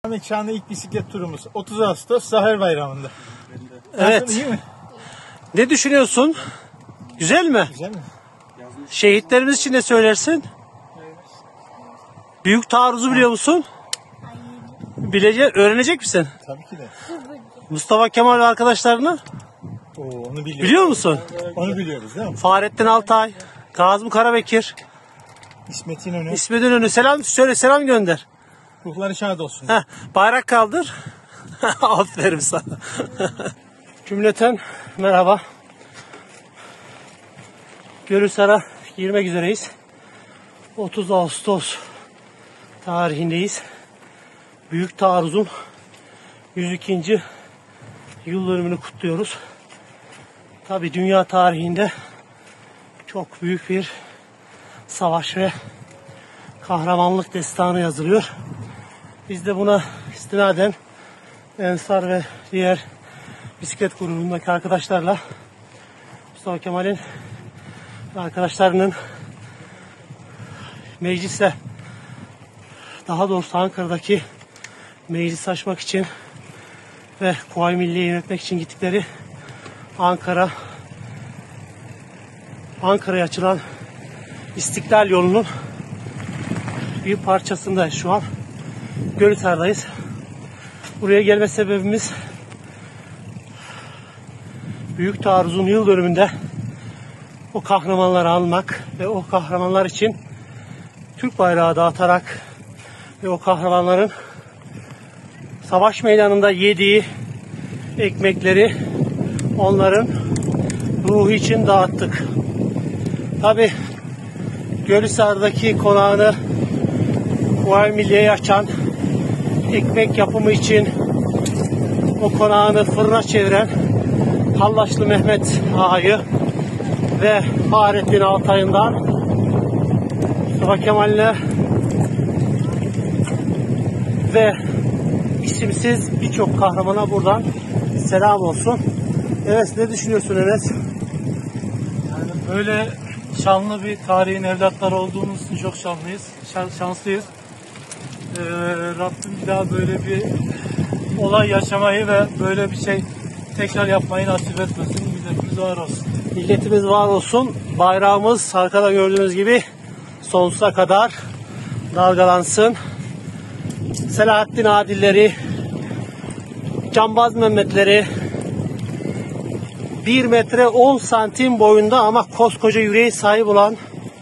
Şu anda ilk bisiklet turumuz 30 Ağustos Zafer Bayramı'nda. Evet. İyi mi? Ne düşünüyorsun? Güzel mi? Güzel mi? Şehitlerimiz için ne söylersin? Büyük taarruzu biliyor musun? Öğrenecek misin? Tabii ki de. Mustafa Kemal ve arkadaşlarını Onu biliyoruz. biliyor musun? Onu biliyoruz değil mi? Fahrettin Altay, Kazım Karabekir, İsmet İnönü. İsmet İnönü. Selam söyle, selam gönder. Ruhları şad olsun. Heh, bayrak kaldır. Aferin sana. Cümleten merhaba. Gölhisar'a girmek üzereyiz. 30 Ağustos tarihindeyiz. Büyük taarruzun 102. yıl dönümünü kutluyoruz. Tabii dünya tarihinde çok büyük bir savaş ve kahramanlık destanı yazılıyor. Biz de buna istinaden Ensar ve diğer bisiklet grubundaki arkadaşlarla Mustafa Kemal'in arkadaşlarının meclise, daha doğrusu Ankara'daki meclis açmak için ve Kuvayi Milliye'yi yönetmek için gittikleri Ankara'ya açılan İstiklal yolunun bir parçasındayız şu an. Gölhisar'dayız. Buraya gelme sebebimiz Büyük Taarruz'un yıl dönümünde o kahramanları almak ve o kahramanlar için Türk bayrağı dağıtarak ve o kahramanların savaş meydanında yediği ekmekleri onların ruhu için dağıttık. Tabi Gölhisar'daki konağını Kuvayi Milliye'ye açan, ekmek yapımı için o konağını fırına çeviren Hallaçlı Mehmet Ağa'yı ve Fahrettin Altay'ından Mustafa Kemal'le ve isimsiz birçok kahramana buradan selam olsun. Evet, ne düşünüyorsun Enes? Yani böyle şanlı bir tarihin evlatları olduğumuz için çok şanlıyız, şanslıyız. Rabbim bir daha böyle bir olay yaşamayı ve böyle bir şey tekrar yapmayı nasip etmesin. Milletimiz var olsun. Milletimiz var olsun. Bayrağımız arkada gördüğünüz gibi sonsuza kadar dalgalansın. Selahattin Adilleri, Cambaz Mehmetleri, 1 metre 10 santim boyunda ama koskoca yüreğe sahip olan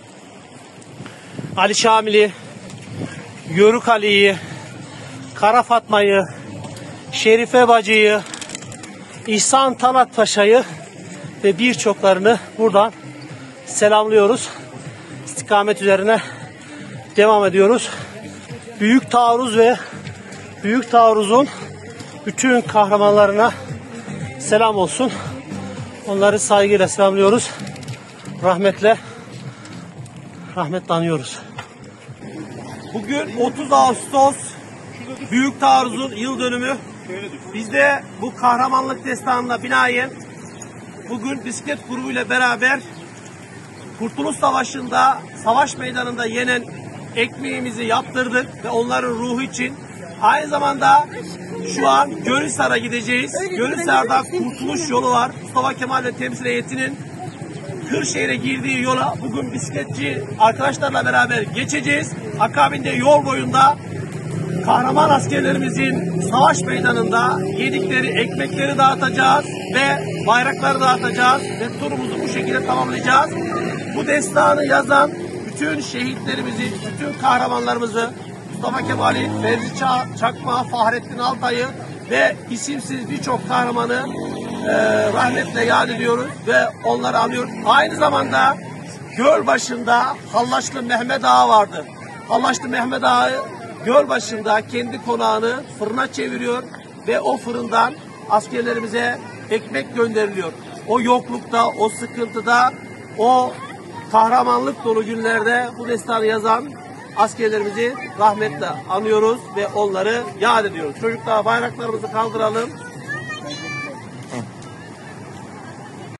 Ali Şamil'i, Yörük Ali'yi, Kara Fatma'yı, Şerife Bacı'yı, İhsan Talat Paşa'yı ve birçoklarını buradan selamlıyoruz. İstikamet üzerine devam ediyoruz. Büyük taarruz ve Büyük Taarruz'un bütün kahramanlarına selam olsun. Onları saygıyla selamlıyoruz. Rahmetle anıyoruz. Bugün 30 Ağustos Büyük Taarruz'un yıl dönümü. Biz de bu kahramanlık destanına binaen bugün bisiklet grubuyla beraber Kurtuluş Savaşı'nda, savaş meydanında yenen ekmeğimizi yaptırdık ve onların ruhu için aynı zamanda şu an Gölhisar'a gideceğiz. Gölhisar'da Kurtuluş yolu var. Mustafa Kemal ve temsil heyetinin Kırşehir'e girdiği yola bugün bisikletçi arkadaşlarla beraber geçeceğiz. Akabinde yol boyunda kahraman askerlerimizin savaş meydanında yedikleri ekmekleri dağıtacağız ve bayrakları dağıtacağız ve turumuzu bu şekilde tamamlayacağız. Bu destanı yazan bütün şehitlerimizi, bütün kahramanlarımızı, Mustafa Kemal'i, Fevzi Çakma, Fahrettin Altay'ı ve isimsiz birçok kahramanı rahmetle yad ediyoruz ve onları anıyoruz. Aynı zamanda göl başında Hallaçlı Mehmet Ağa vardı. Hallaçlı Mehmet Ağa göl başında kendi konağını fırına çeviriyor ve o fırından askerlerimize ekmek gönderiliyor. O yoklukta, o sıkıntıda, o kahramanlık dolu günlerde bu destanı yazan askerlerimizi rahmetle anıyoruz ve onları yad ediyoruz. Çocuklar, bayraklarımızı kaldıralım.